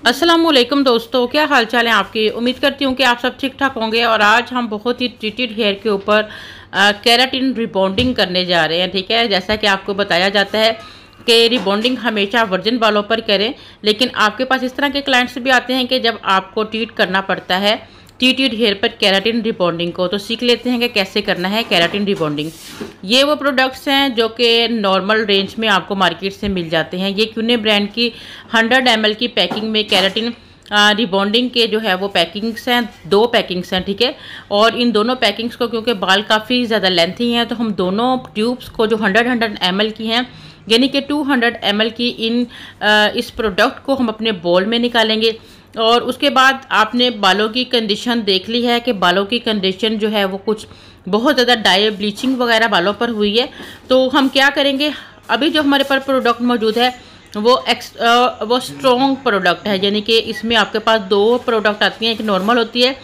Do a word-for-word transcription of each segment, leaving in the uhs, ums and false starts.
अस्सलामुअलैकुम दोस्तों, क्या हाल चाल है आपके। उम्मीद करती हूँ कि आप सब ठीक ठाक होंगे। और आज हम बहुत ही ट्रीटेड हेयर के ऊपर केराटिन रिबॉन्डिंग करने जा रहे हैं। ठीक है, जैसा कि आपको बताया जाता है कि रिबॉन्डिंग हमेशा वर्जिन बालों पर करें, लेकिन आपके पास इस तरह के क्लाइंट्स भी आते हैं कि जब आपको ट्रीट करना पड़ता है ट्रीटेड हेयर पर केराटिन रिबॉन्डिंग को। तो सीख लेते हैं कि कैसे करना है केराटिन रिबॉन्डिंग। ये वो प्रोडक्ट्स हैं जो कि नॉर्मल रेंज में आपको मार्केट से मिल जाते हैं। ये क्यूने ब्रांड की हंड्रेड एम एल की पैकिंग में केराटिन रिबॉन्डिंग के जो है वो पैकिंग्स हैं, दो पैकिंग्स हैं। ठीक है, और इन दोनों पैकिंग्स को क्योंकि बाल काफ़ी ज़्यादा लेंथी हैं तो हम दोनों ट्यूब्स को जो हंड्रेड हंड्रेड एम एल की हैं यानी कि टू हंड्रेड एम एल की इन आ, इस प्रोडक्ट को हम अपने बोल में निकालेंगे। और उसके बाद आपने बालों की कंडीशन देख ली है कि बालों की कंडीशन जो है वो कुछ बहुत ज़्यादा डाई ब्लीचिंग वगैरह बालों पर हुई है। तो हम क्या करेंगे, अभी जो हमारे पास प्रोडक्ट मौजूद है वो एक्स आ, वो स्ट्रॉन्ग प्रोडक्ट है, यानी कि इसमें आपके पास दो प्रोडक्ट आती हैं, एक नॉर्मल होती है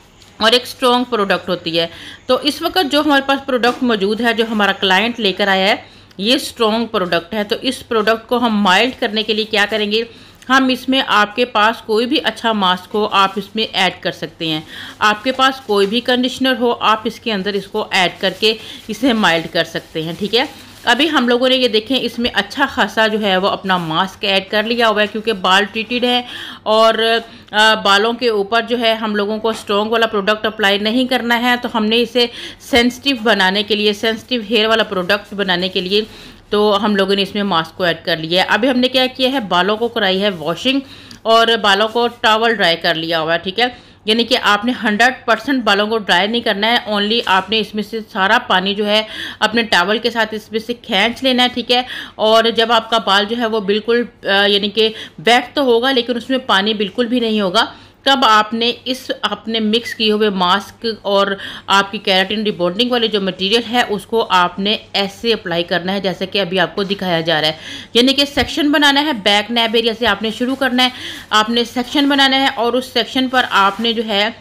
और एक स्ट्रॉन्ग प्रोडक्ट होती है। तो इस वक्त जो हमारे पास प्रोडक्ट मौजूद है, जो हमारा क्लाइंट लेकर आया है, ये स्ट्रॉन्ग प्रोडक्ट है। तो इस प्रोडक्ट को हम माइल्ड करने के लिए क्या करेंगे, हम इसमें आपके पास कोई भी अच्छा मास्क हो आप इसमें ऐड कर सकते हैं। आपके पास कोई भी कंडीशनर हो आप इसके अंदर इसको ऐड करके इसे माइल्ड कर सकते हैं। ठीक है, अभी हम लोगों ने ये देखें इसमें अच्छा खासा जो है वो अपना मास्क ऐड कर लिया हुआ है, क्योंकि बाल ट्रीटेड है और बालों के ऊपर जो है हम लोगों को स्ट्रॉन्ग वाला प्रोडक्ट अप्लाई नहीं करना है। तो हमने इसे सेंसिटिव बनाने के लिए, सेंसिटिव हेयर वाला प्रोडक्ट बनाने के लिए तो हम लोगों ने इसमें मास्क को ऐड कर लिया है। अभी हमने क्या किया है, बालों को कराई है वॉशिंग और बालों को टॉवल ड्राई कर लिया हुआ है। ठीक है, यानी कि आपने हंड्रेड परसेंट बालों को ड्राई नहीं करना है, ओनली आपने इसमें से सारा पानी जो है अपने टॉवल के साथ इसमें से खींच लेना है। ठीक है, और जब आपका बाल जो है वो बिल्कुल यानी कि वेट तो होगा लेकिन उसमें पानी बिल्कुल भी नहीं होगा, तब आपने इस आपने मिक्स किए हुए मास्क और आपकी केराटिन रिबॉन्डिंग वाले जो मटेरियल है उसको आपने ऐसे अप्लाई करना है जैसे कि अभी आपको दिखाया जा रहा है। यानी कि सेक्शन बनाना है, बैक नैब एरिया से आपने शुरू करना है, आपने सेक्शन बनाना है और उस सेक्शन पर आपने जो है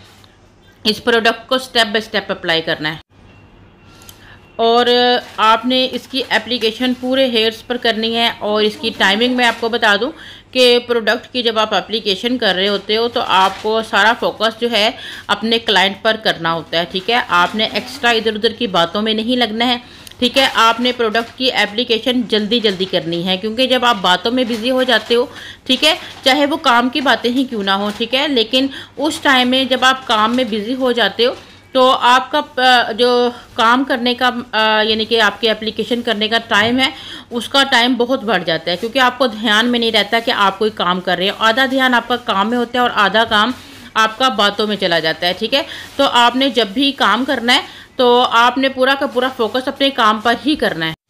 इस प्रोडक्ट को स्टेप बाय स्टेप अप्लाई करना है। और आपने इसकी एप्लीकेशन पूरे हेयर्स पर करनी है। और इसकी टाइमिंग मैं आपको बता दूं कि प्रोडक्ट की जब आप एप्लीकेशन कर रहे होते हो तो आपको सारा फोकस जो है अपने क्लाइंट पर करना होता है। ठीक है, आपने एक्स्ट्रा इधर उधर की बातों में नहीं लगना है। ठीक है, आपने प्रोडक्ट की एप्लीकेशन जल्दी जल्दी करनी है, क्योंकि जब आप बातों में बिजी हो जाते हो, ठीक है, चाहे वो काम की बातें ही क्यों ना हो, ठीक है, लेकिन उस टाइम में जब आप काम में बिजी हो जाते हो तो आपका जो काम करने का यानी कि आपकी एप्लीकेशन करने का टाइम है उसका टाइम बहुत बढ़ जाता है, क्योंकि आपको ध्यान में नहीं रहता कि आप कोई काम कर रहे हो। आधा ध्यान आपका काम में होता है और आधा काम आपका बातों में चला जाता है। ठीक है, तो आपने जब भी काम करना है तो आपने पूरा का पूरा फोकस अपने काम पर ही करना है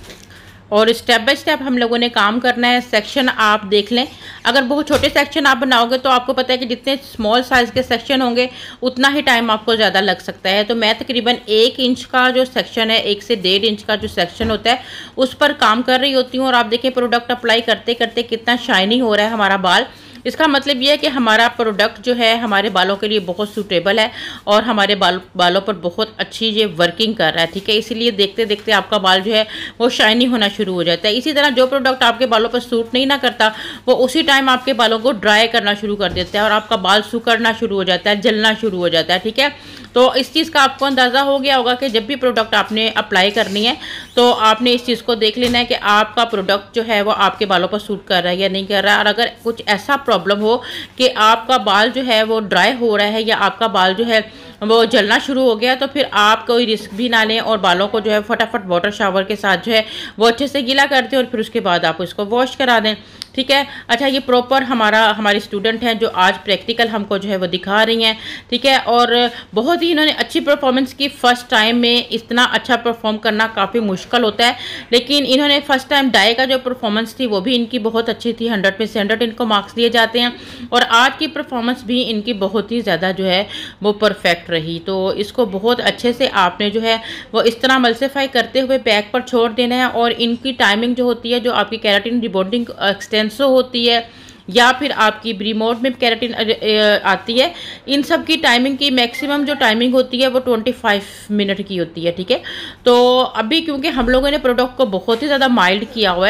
और स्टेप बाय स्टेप हम लोगों ने काम करना है। सेक्शन आप देख लें, अगर बहुत छोटे सेक्शन आप बनाओगे तो आपको पता है कि जितने स्मॉल साइज़ के सेक्शन होंगे उतना ही टाइम आपको ज़्यादा लग सकता है। तो मैं तकरीबन एक इंच का जो सेक्शन है, एक से डेढ़ इंच का जो सेक्शन होता है उस पर काम कर रही होती हूँ। और आप देखें प्रोडक्ट अप्लाई करते करते कितना शाइनी हो रहा है हमारा बाल। इसका मतलब ये है कि हमारा प्रोडक्ट जो है हमारे बालों के लिए बहुत सूटेबल है और हमारे बाल बालों पर बहुत अच्छी ये वर्किंग कर रहा है। ठीक है, इसीलिए देखते देखते आपका बाल जो है वो शाइनी होना शुरू हो जाता है। इसी तरह जो प्रोडक्ट आपके बालों पर सूट नहीं ना करता वो उसी टाइम आपके बालों को ड्राई करना शुरू कर देता है और आपका बाल सुकड़ना शुरू हो जाता है, जलना शुरू हो जाता है। ठीक है, तो इस चीज़ का आपको अंदाज़ा हो गया होगा कि जब भी प्रोडक्ट आपने अप्लाई करनी है तो आपने इस चीज़ को देख लेना है कि आपका प्रोडक्ट जो है वो आपके बालों पर सूट कर रहा है या नहीं कर रहा है। और अगर कुछ ऐसा प्रॉब्लम हो कि आपका बाल जो है वो ड्राई हो रहा है या आपका बाल जो है वो जलना शुरू हो गया तो फिर आप कोई रिस्क भी ना लें और बालों को जो है फटाफट वाटर शावर के साथ जो है वो अच्छे से गीला कर दें और फिर उसके बाद आप इसको वॉश करा दें। ठीक है, अच्छा, ये प्रॉपर हमारा हमारी स्टूडेंट हैं जो आज प्रैक्टिकल हमको जो है वो दिखा रही हैं। ठीक है, और बहुत ही इन्होंने अच्छी परफॉर्मेंस की। फ़र्स्ट टाइम में इतना अच्छा परफॉर्म करना काफ़ी मुश्किल होता है, लेकिन इन्होंने फ़र्स्ट टाइम डाई का जो परफॉर्मेंस थी वो भी इनकी बहुत अच्छी थी। हंड्रेड में से हंड्रेड इनको मार्क्स दिए जाते हैं और आज की परफॉर्मेंस भी इनकी बहुत ही ज़्यादा जो है वो परफेक्ट रही। तो इसको बहुत अच्छे से आपने जो है वो इस तरह मल्सीफाई करते हुए बैक पर छोड़ देना है। और इनकी टाइमिंग जो होती है, जो आपकी केराटिन रिबॉन्डिंग एक्सटेंसो होती है या फिर आपकी ब्रीमोड में केराटिन आती है, इन सब की टाइमिंग की मैक्सिमम जो टाइमिंग होती है वो पच्चीस मिनट की होती है। ठीक है, तो अभी क्योंकि हम लोगों ने प्रोडक्ट को बहुत ही ज़्यादा माइल्ड किया हुआ है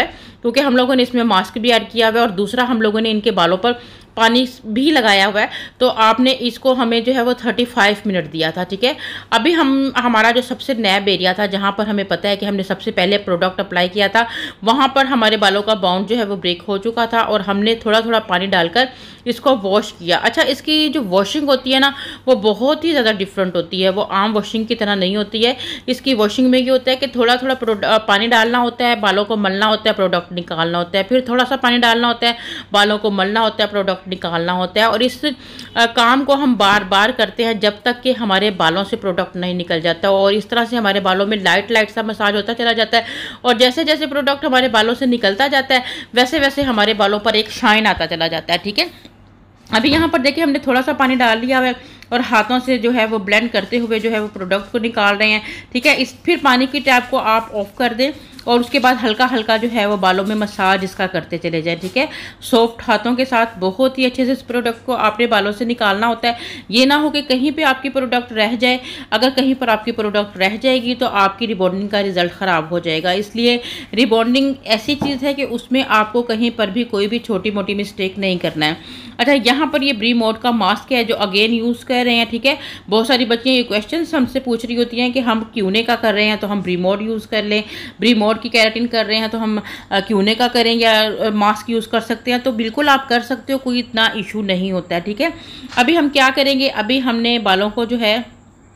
क्योंकि हम लोगों ने इसमें मास्क भी ऐड किया हुआ है और दूसरा हम लोगों ने इनके बालों पर पानी भी लगाया हुआ है। तो आपने इसको हमें जो है वो पैंतीस मिनट दिया था, ठीक है। अभी हम हमारा जो सबसे नैब एरिया था जहाँ पर हमें पता है कि हमने सबसे पहले प्रोडक्ट अप्लाई किया था, वहाँ पर हमारे बालों का बाउंड जो है वो ब्रेक हो चुका था और हमने थोड़ा थोड़ा पानी डालकर इसको वॉश किया। अच्छा, इसकी जो वॉशिंग होती है ना वो बहुत ही ज़्यादा डिफरेंट होती है, वो आम वॉशिंग की तरह नहीं होती है। इसकी वॉशिंग में ये होता है कि थोड़ा थोड़ा पानी डालना होता है, बालों को मलना होता है, प्रोडक्ट निकालना होता है, फिर थोड़ा सा पानी डालना होता है, बालों को मलना होता है, प्रोडक्ट निकालना होता है। और इस आ, काम को हम बार बार करते हैं जब तक कि हमारे बालों से प्रोडक्ट नहीं निकल जाता। और इस तरह से हमारे बालों में लाइट लाइट सा मसाज होता चला जाता है और जैसे जैसे प्रोडक्ट हमारे बालों से निकलता जाता है वैसे वैसे हमारे बालों पर एक शाइन आता चला जाता है, ठीक है। अभी यहाँ पर देखिए हमने थोड़ा सा पानी डाल लिया है और हाथों से जो है वो ब्लेंड करते हुए जो है वो प्रोडक्ट को निकाल रहे हैं, ठीक है। इस फिर पानी की टैप को आप ऑफ कर दें और उसके बाद हल्का हल्का जो है वो बालों में मसाज इसका करते चले जाएं, ठीक है। सॉफ्ट हाथों के साथ बहुत ही अच्छे से इस प्रोडक्ट को आपने बालों से निकालना होता है। ये ना हो कि कहीं पे आपकी प्रोडक्ट रह जाए, अगर कहीं पर आपकी प्रोडक्ट रह जाएगी तो आपकी रिबॉन्डिंग का रिजल्ट ख़राब हो जाएगा। इसलिए रिबॉन्डिंग ऐसी चीज़ है कि उसमें आपको कहीं पर भी कोई भी छोटी मोटी मिस्टेक नहीं करना है। अच्छा, यहाँ पर ये ब्री मोड का मास्क है जो अगेन यूज़ कर रहे हैं, ठीक है। बहुत सारी बच्चियाँ ये क्वेश्चन हमसे पूछ रही होती हैं कि हम क्यूने का कर रहे हैं तो हम ब्री मोड यूज़ कर लें, ब्री मोड की केराटिन कर रहे हैं तो हम क्यूने का करें या मास्क यूज़ कर सकते हैं। तो बिल्कुल आप कर सकते हो, कोई इतना इशू नहीं होता है, ठीक है। अभी हम क्या करेंगे, अभी हमने बालों को जो है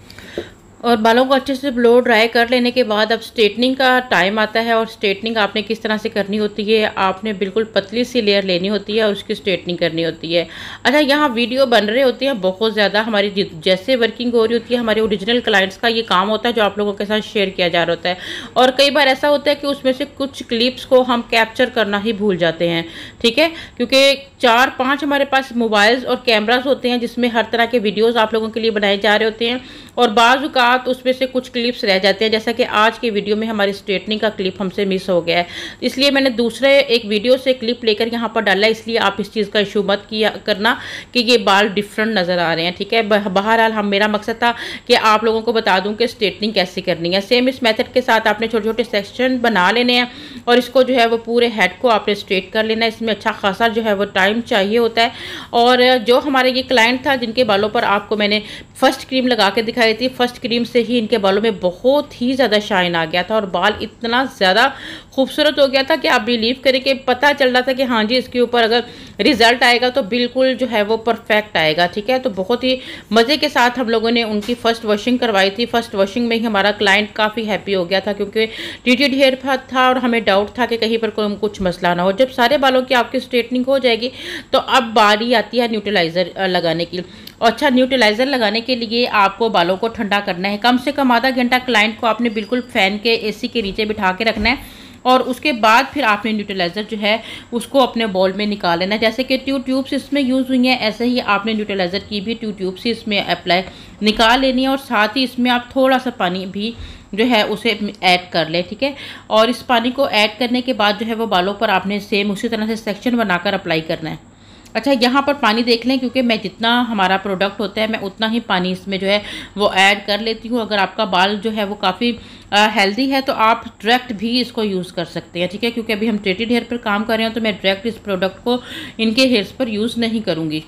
और बालों को अच्छे से ब्लो ड्राई कर लेने के बाद अब स्ट्रेटनिंग का टाइम आता है। और स्ट्रेटनिंग आपने किस तरह से करनी होती है, आपने बिल्कुल पतली सी लेयर लेनी होती है और उसकी स्ट्रेटनिंग करनी होती है। अच्छा, यहाँ वीडियो बन रहे होते हैं बहुत ज़्यादा, हमारी जैसे वर्किंग हो रही होती है हमारे ओरिजिनल क्लाइंट्स का ये काम होता है जो आप लोगों के साथ शेयर किया जा रहा होता है। और कई बार ऐसा होता है कि उसमें से कुछ क्लिप्स को हम कैप्चर करना ही भूल जाते हैं, ठीक है। क्योंकि चार पाँच हमारे पास मोबाइल्स और कैमरास होते हैं जिसमें हर तरह के वीडियोज़ आप लोगों के लिए बनाए जा रहे होते हैं और बाज़ औक़ात उसमें से कुछ क्लिप्स रह जाते हैं। जैसा कि आज के वीडियो में हमारी स्ट्रेटनिंग का क्लिप हमसे मिस हो गया है, इसलिए मैंने दूसरे एक वीडियो से क्लिप लेकर यहाँ पर डाला। इसलिए आप इस चीज़ का इशू मत किया करना कि ये बाल डिफरेंट नज़र आ रहे हैं, ठीक है। बहरहाल हम मेरा मकसद था कि आप लोगों को बता दूँ कि स्ट्रेटनिंग कैसे करनी है। सेम इस मेथड के साथ आपने छोटे छोटे सेक्शन बना लेने हैं और इसको जो है वो पूरे हेड को आपने स्ट्रेट कर लेना है। इसमें अच्छा खासा जो है वो टाइम चाहिए होता है। और जो हमारे ये क्लाइंट था जिनके बालों पर आपको मैंने फर्स्ट क्रीम लगा के दिखाई थी, फर्स्ट क्रीम से ही इनके बालों में बहुत ही ज़्यादा शाइन आ गया था और बाल इतना ज़्यादा खूबसूरत हो गया था कि आप बिलीव करें कि पता चल रहा था कि हाँ जी इसके ऊपर अगर रिजल्ट आएगा तो बिल्कुल जो है वो परफेक्ट आएगा, ठीक है। तो बहुत ही मज़े के साथ हम लोगों ने उनकी फ़र्स्ट वॉशिंग करवाई थी। फर्स्ट वॉशिंग में ही हमारा क्लाइंट काफ़ी हैप्पी हो गया था क्योंकि ट्रीटेड हेयर था और हमें डाउट था कि कहीं पर कोई कुछ मसला ना हो। जब सारे बालों की आपकी स्ट्रेटनिंग हो जाएगी तो अब बारी आती है न्यूट्रलाइज़र लगाने की। अच्छा, न्यूट्रलाइज़र लगाने के लिए आपको बालों को ठंडा करना है। कम से कम आधा घंटा क्लाइंट को आपने बिल्कुल फ़ैन के एसी के नीचे बिठा के रखना है और उसके बाद फिर आपने न्यूट्रलाइज़र जो है उसको अपने बॉल में निकाल लेना है। जैसे कि ट्यूब ट्यूब्स इसमें यूज़ हुई हैं, ऐसे ही आपने न्यूट्रलाइज़र की भी ट्यूब ट्यूब्स ही इसमें अप्लाई निकाल लेनी है और साथ ही इसमें आप थोड़ा सा पानी भी जो है उसे ऐड कर ले, ठीक है। और इस पानी को ऐड करने के बाद जो है वो बालों पर आपने सेम उसी तरह से सेक्शन बनाकर अप्लाई करना है। अच्छा, यहाँ पर पानी देख लें क्योंकि मैं जितना हमारा प्रोडक्ट होता है मैं उतना ही पानी इसमें जो है वो ऐड कर लेती हूँ। अगर आपका बाल जो है वो काफ़ी हेल्दी है तो आप डायरेक्ट भी इसको यूज़ कर सकते हैं, ठीक है। क्योंकि अभी हम ट्रीटेड हेयर पर काम कर रहे हैं तो मैं डायरेक्ट इस प्रोडक्ट को इनके हेयर्स पर यूज़ नहीं करूँगी।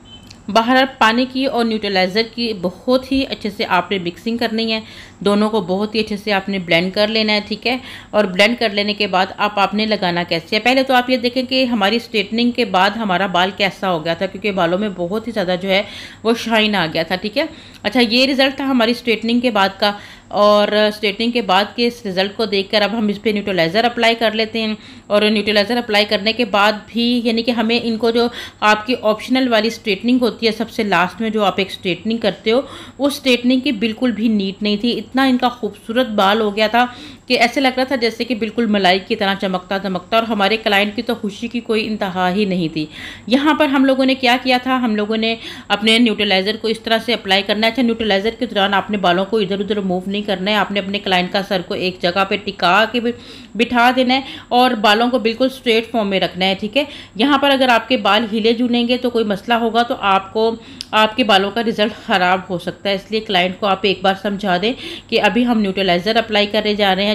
बाहर पानी की और न्यूट्रलाइज़र की बहुत ही अच्छे से आपने मिक्सिंग करनी है, दोनों को बहुत ही अच्छे से आपने ब्लेंड कर लेना है, ठीक है। और ब्लेंड कर लेने के बाद आप आपने लगाना कैसे है, पहले तो आप ये देखें कि हमारी स्ट्रेटनिंग के बाद हमारा बाल कैसा हो गया था क्योंकि बालों में बहुत ही ज़्यादा जो है वो शाइन आ गया था, ठीक है। अच्छा, ये रिज़ल्ट था हमारी स्ट्रेटनिंग के बाद का और स्ट्रेटनिंग के बाद के इस रिज़ल्ट को देखकर अब हम इस पर न्यूट्रलाइज़र अप्लाई कर लेते हैं। और न्यूट्रलाइज़र अप्लाई करने के बाद भी यानी कि हमें इनको जो आपकी ऑप्शनल वाली स्ट्रेटनिंग होती है सबसे लास्ट में जो आप एक स्ट्रेटनिंग करते हो उस स्ट्रेटनिंग की बिल्कुल भी नीट नहीं थी। इतना इनका खूबसूरत बाल हो गया था कि ऐसे लग रहा था जैसे कि बिल्कुल मलाई की तरह चमकता चमकता और हमारे क्लाइंट की तो खुशी की कोई इंतहा ही नहीं थी। यहाँ पर हम लोगों ने क्या किया था, हम लोगों ने अपने न्यूट्रलाइज़र को इस तरह से अप्लाई करना है। अच्छा, न्यूट्रलाइज़र के दौरान आपने बालों को इधर उधर मूव नहीं करना है, आपने अपने क्लाइंट का सर को एक जगह पे टिका के बिठा देना है और बालों को बिल्कुल स्ट्रेट फॉर्म में रखना है, ठीक है। यहाँ पर अगर आपके बाल हिले जुलेंगे तो कोई मसला होगा तो आपको आपके बालों का रिजल्ट ख़राब हो सकता है। इसलिए क्लाइंट को आप एक बार समझा दें कि अभी हम न्यूट्रलाइज़र अप्लाई करने जा रहे हैं,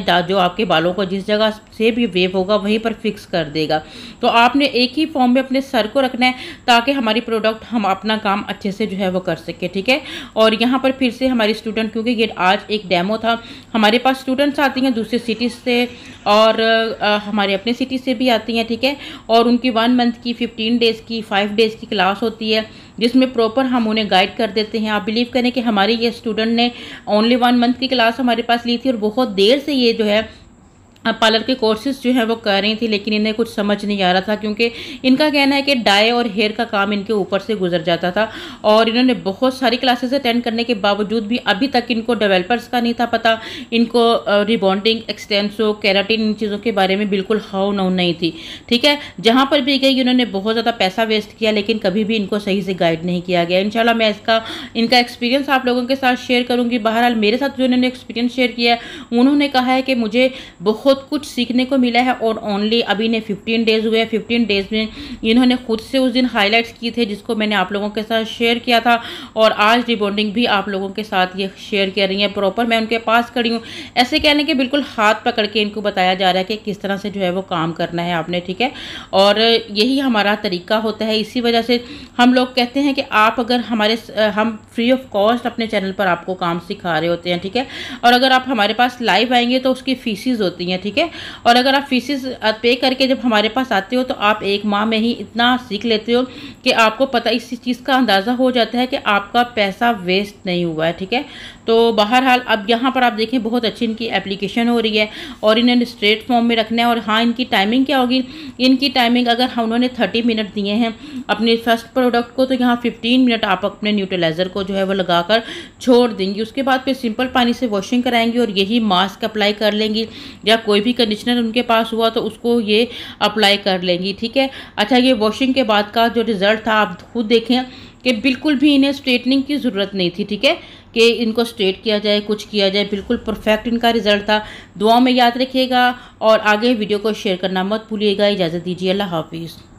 है जो आपके बालों को जिस जगह से भी वेव होगा वहीं पर फिक्स कर देगा। तो आपने एक ही फॉर्म में अपने सर को रखना है ताकि हमारी प्रोडक्ट हम अपना काम अच्छे से जो है वो कर सके, ठीक है। और यहाँ पर फिर से हमारी स्टूडेंट, क्योंकि ये आज एक डेमो था, हमारे पास स्टूडेंट्स आती हैं दूसरी सिटीज़ से और आ, हमारे अपने सिटी से भी आती हैं, ठीक है। और उनकी वन मंथ की, फिफ्टीन डेज़ की, फाइव डेज़ की क्लास होती है जिसमें प्रॉपर हम उन्हें गाइड कर देते हैं। आप बिलीव करें कि हमारे ये स्टूडेंट ने ओनली वन मंथ की क्लास हमारे पास ली थी और बहुत देर से ये जो है पार्लर के कोर्सेज जो है वो कर रही थी, लेकिन इन्हें कुछ समझ नहीं आ रहा था क्योंकि इनका कहना है कि डाई और हेयर का काम इनके ऊपर से गुजर जाता था। और इन्होंने बहुत सारी क्लासेस अटेंड करने के बावजूद भी अभी तक इनको डेवलपर्स का नहीं था पता, इनको रिबॉन्डिंग, एक्सटेंसो, केराटिन, इन चीज़ों के बारे में बिल्कुल हाउ नाउ नहीं थी, ठीक है। जहाँ पर भी गई इन्होंने बहुत ज़्यादा पैसा वेस्ट किया, लेकिन कभी भी इनको सही से गाइड नहीं किया गया। इंशाल्लाह मैं इसका इनका एक्सपीरियंस आप लोगों के साथ शेयर करूँगी। बहरहाल मेरे साथ जो इन्होंने एक्सपीरियंस शेयर किया है, उन्होंने कहा है कि मुझे बहुत कुछ सीखने को मिला है और ओनली अभी ने फिफ्टीन डेज हुए हैं। फिफ्टीन डेज में इन्होंने खुद से उस दिन हाइलाइट्स किए थे जिसको मैंने आप लोगों के साथ शेयर किया था, और आज रिबॉन्डिंग भी आप लोगों के साथ ये शेयर कर रही हैं। प्रॉपर मैं उनके पास खड़ी हूँ, ऐसे कहने के बिल्कुल हाथ पकड़ के इनको बताया जा रहा है कि किस तरह से जो है वो काम करना है आपने, ठीक है। और यही हमारा तरीका होता है। इसी वजह से हम लोग कहते हैं कि आप अगर हमारे हम फ्री ऑफ कॉस्ट अपने चैनल पर आपको काम सिखा रहे होते हैं, ठीक है। और अगर आप हमारे पास लाइव आएंगे तो उसकी फीसिस होती हैं, ठीक है। और अगर आप फीसिस पे करके जब हमारे पास आते हो तो आप एक माह में ही इतना सीख लेते हो कि आपको पता, इस चीज़ का अंदाज़ा हो जाता है कि आपका पैसा वेस्ट नहीं हुआ है, ठीक है। तो बहरहाल अब यहाँ पर आप देखें बहुत अच्छी इनकी एप्लीकेशन हो रही है और इन्हें स्ट्रेट फॉर्म में रखना है। और हाँ, इनकी टाइमिंग क्या होगी, इनकी टाइमिंग अगर हम उन्होंने थर्टी मिनट दिए हैं अपने फर्स्ट प्रोडक्ट को, तो यहाँ फिफ्टीन मिनट आप अपने न्यूट्रलाइज़र को जो है वो लगाकर छोड़ देंगी। उसके बाद फिर सिंपल पानी से वॉशिंग कराएंगी और यही मास्क अप्लाई कर लेंगी, या कोई भी कंडीशनर उनके पास हुआ तो उसको ये अप्लाई कर लेंगी, ठीक है। अच्छा, ये वॉशिंग के बाद का जो रिज़ल्ट था आप खुद देखें कि बिल्कुल भी इन्हें स्ट्रेटनिंग की ज़रूरत नहीं थी, ठीक है, कि इनको स्ट्रेट किया जाए, कुछ किया जाए। बिल्कुल परफेक्ट इनका रिज़ल्ट था। दुआ में याद रखिएगा और आगे वीडियो को शेयर करना मत भूलिएगा। इजाज़त दीजिए, अल्लाह हाफिज़।